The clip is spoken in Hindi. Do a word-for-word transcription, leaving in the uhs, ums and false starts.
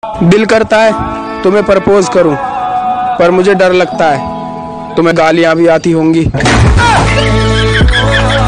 दिल करता है तुम्हें प्रपोज करूं, पर मुझे डर लगता है तुम्हें गालियां भी आती होंगी।